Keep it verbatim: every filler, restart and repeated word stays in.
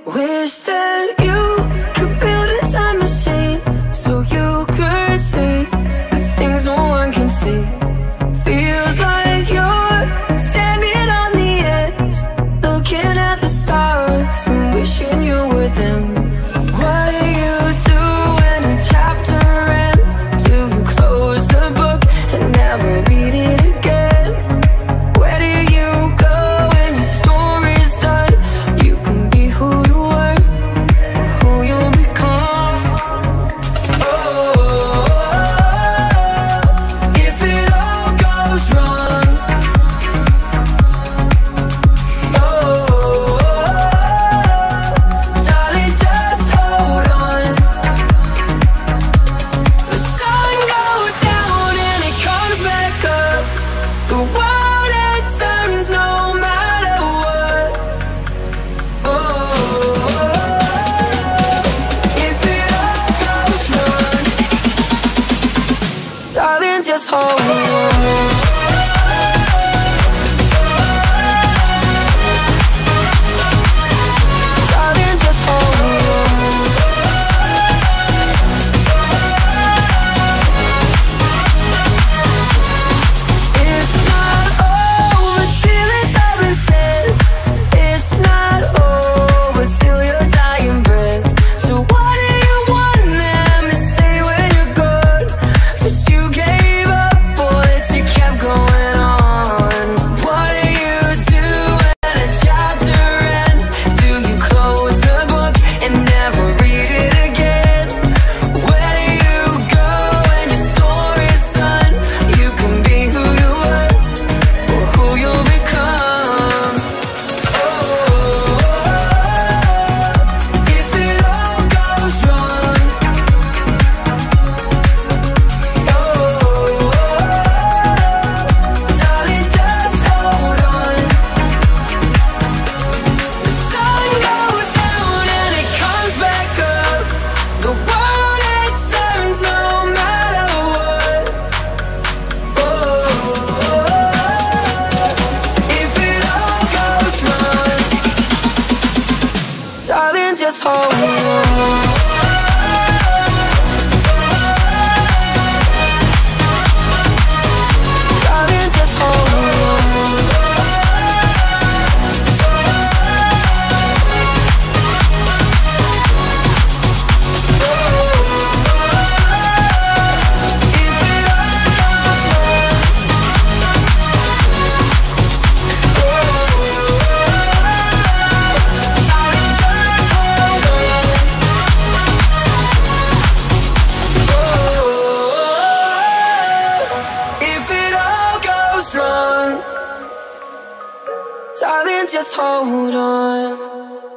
Wish that you could build a time machine so you could see the things no one can see. Feels like you're standing on the edge, looking at the stars and wishing you were them. What do you do when a chapter ends? Do you close the book and never read it again? Where do you go when your story's done? You can be who you were, who you'll become. Oh, if it all goes wrong. Oh, darling, just hold on. The sun goes down and it comes back up. The world, it turns no matter what. Oh, if it all goes wrong, darling, just hold on. Darling, just hold on. It's not over till it's all been said. It's not over till your dying breath. So what do you want them to say when you're gone? That you gave up or that you kept going on? What do you do when a chapter ends? Do you close the book and never read it again? Where do you go when your story's done? You can be who you were or who you'll become. Oh, if it all goes wrong. Oh, darling, just hold on. The sun goes down and it comes back up. The world, it turns no matter what. Oh, if it all goes wrong, darling, just hold on. Darling, just hold on. If it all goes wrong. Darling, just hold on. If it all goes wrong, darling, just hold on.